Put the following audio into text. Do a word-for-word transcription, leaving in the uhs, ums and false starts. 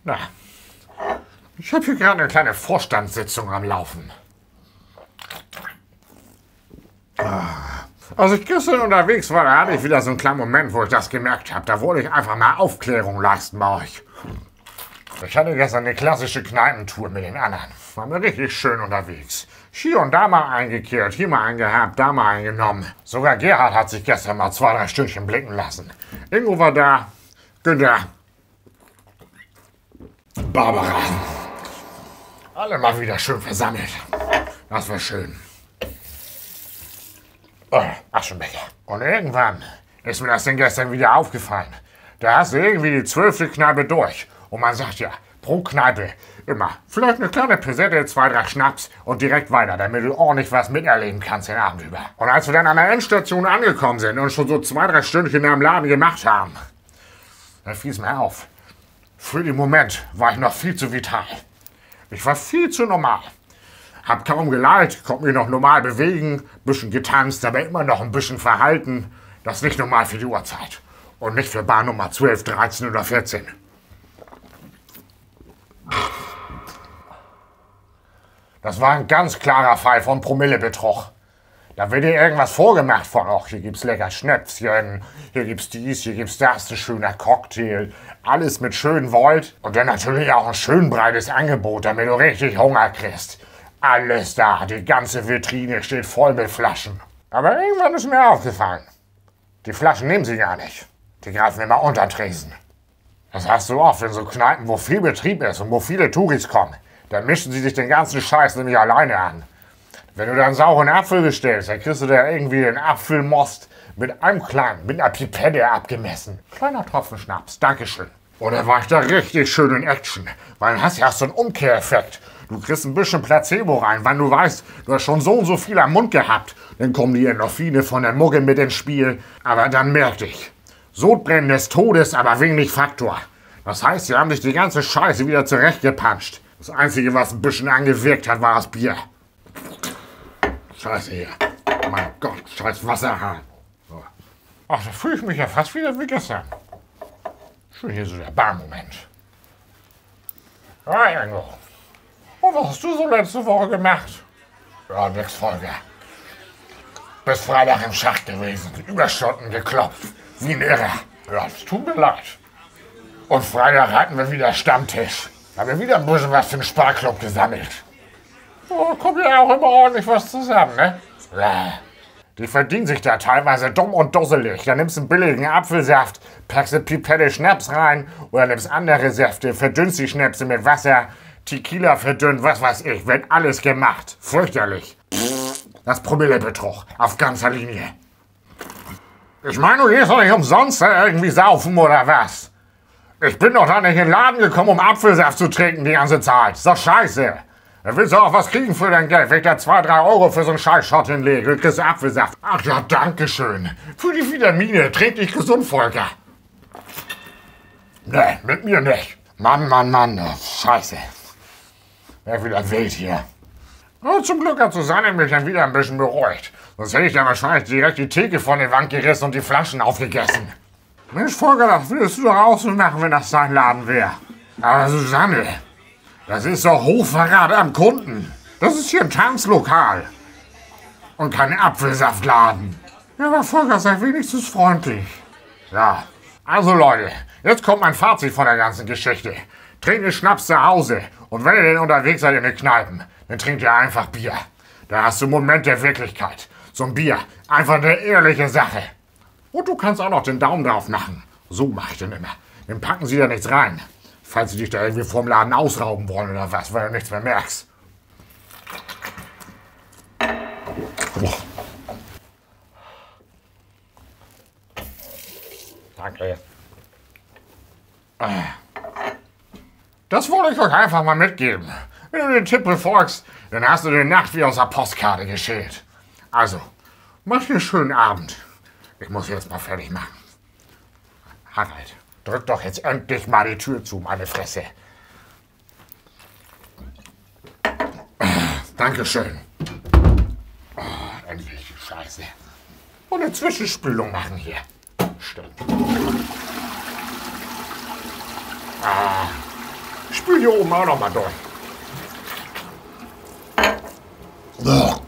Na, ich habe hier gerade eine kleine Vorstandssitzung am Laufen. Als ich gestern unterwegs war, da hatte ich wieder so einen kleinen Moment, wo ich das gemerkt habe. Da wollte ich einfach mal Aufklärung leisten bei euch. Ich hatte gestern eine klassische Kneipentour mit den anderen. Waren wir richtig schön unterwegs. Hier und da mal eingekehrt, hier mal eingehabt, da mal eingenommen. Sogar Gerhard hat sich gestern mal zwei, drei Stündchen blicken lassen. Ingo war da, Günther, Barbara. Alle mal wieder schön versammelt. Das war schön. Oh, Aschenbecher. Und irgendwann ist mir das denn gestern wieder aufgefallen. Da hast du irgendwie die zwölfte Kneipe durch. Und man sagt ja, pro Kneipe immer vielleicht eine kleine Pesette, zwei, drei Schnaps und direkt weiter, damit du ordentlich was miterleben kannst den Abend über. Und als wir dann an der Endstation angekommen sind und schon so zwei, drei Stündchen am Laden gemacht haben, dann fiel es mir auf. Für den Moment war ich noch viel zu vital. Ich war viel zu normal. Hab kaum gelallt, konnte mich noch normal bewegen, bisschen getanzt, aber immer noch ein bisschen verhalten. Das ist nicht normal für die Uhrzeit. Und nicht für Bar Nummer zwölf, dreizehn oder vierzehn. Das war ein ganz klarer Fall von Promillebetrug. Da wird dir irgendwas vorgemacht von, ach, hier gibt's lecker Schnäpschen, hier gibt's dies, hier gibt's das, ein schöner Cocktail. Alles mit schön Volt und dann natürlich auch ein schön breites Angebot, damit du richtig Hunger kriegst. Alles da, die ganze Vitrine steht voll mit Flaschen. Aber irgendwann ist mir aufgefallen, die Flaschen nehmen sie gar nicht. Die greifen immer unter den Tresen. Das hast du oft in so Kneipen, wo viel Betrieb ist und wo viele Touris kommen. Da mischen sie sich den ganzen Scheiß nämlich alleine an. Wenn du dann sauren Apfel bestellst, dann kriegst du da irgendwie den Apfelmost mit einem kleinen, mit einer Pipette abgemessen. Kleiner Tropfen Schnaps, Dankeschön. Und dann war ich da richtig schön in Action, weil dann hast du ja so einen Umkehreffekt. Du kriegst ein bisschen Placebo rein, weil du weißt, du hast schon so und so viel am Mund gehabt. Dann kommen die Endorphine von der Mugge mit ins Spiel. Aber dann merkte ich, Sodbrennen des Todes, aber wenig Faktor. Das heißt, sie haben sich die ganze Scheiße wieder zurechtgepanscht. Das Einzige, was ein bisschen angewirkt hat, war das Bier. Scheiße hier. Mein Gott, scheiß Wasserhahn. So. Ach, da fühle ich mich ja fast wieder wie gestern. Schön hier so der Barmoment. Ja, Ingo. Und was hast du so letzte Woche gemacht? Ja, nix, Volker. Bis Freitag im Schacht gewesen. Überstunden geklopft. Wie ein Irrer. Ja, es tut mir leid. Und Freitag hatten wir wieder Stammtisch. Da haben wir wieder ein bisschen was für den Sparklub gesammelt. Oh, kommt ja auch immer ordentlich was zusammen, ne? Ja. Die verdienen sich da teilweise dumm und dusselig. Da nimmst du einen billigen Apfelsaft, packst eine Pipette Schnaps rein oder nimmst andere Säfte, verdünnst die Schnäpse mit Wasser, Tequila verdünnt, was weiß ich. Wird alles gemacht. Fürchterlich. Das Promillebetrug auf ganzer Linie. Ich meine, du gehst doch nicht umsonst da irgendwie saufen oder was? Ich bin doch da nicht in den Laden gekommen, um Apfelsaft zu trinken die ganze Zeit. Ist doch scheiße. Da willst du auch was kriegen für dein Geld. Wenn ich da zwei, drei Euro für so einen Scheiß-Shot hinlege, dann kriegst du Apfelsaft. Ach ja, danke schön. Für die Vitamine. Trink dich gesund, Volker. Nee, mit mir nicht. Mann, Mann, Mann. Oh, scheiße. Wär wieder wild hier. Oh, zum Glück hat Susanne mich dann wieder ein bisschen beruhigt. Sonst hätte ich dann wahrscheinlich direkt die Theke von der Wand gerissen und die Flaschen aufgegessen. Mensch, Volker, das würdest du doch auch so machen, wenn das dein Laden wäre. Aber Susanne, das ist doch Hochverrat am Kunden. Das ist hier ein Tanzlokal. Und kein Apfelsaftladen. Ja, aber Volker, sei wenigstens freundlich. Ja, also Leute, jetzt kommt mein Fazit von der ganzen Geschichte. Trinkt den Schnaps zu Hause. Und wenn ihr denn unterwegs seid in den Kneipen, dann trinkt ihr einfach Bier. Da hast du einen Moment der Wirklichkeit. So ein Bier, einfach eine ehrliche Sache. Und du kannst auch noch den Daumen drauf machen. So mach ich den immer. Dann packen sie da nichts rein. Falls sie dich da irgendwie vorm Laden ausrauben wollen oder was, weil du nichts mehr merkst. Danke. Das wollte ich euch einfach mal mitgeben. Wenn du den Tipp befolgst, dann hast du die Nacht wie aus der Postkarte geschält. Also, mach dir einen schönen Abend. Ich muss jetzt mal fertig machen. Harald, drück doch jetzt endlich mal die Tür zu, meine Fresse. Dankeschön. Oh, endlich, Scheiße. Und eine Zwischenspülung machen hier. Stimmt. Ah. Stuhl hier oben auch noch mal durch. So.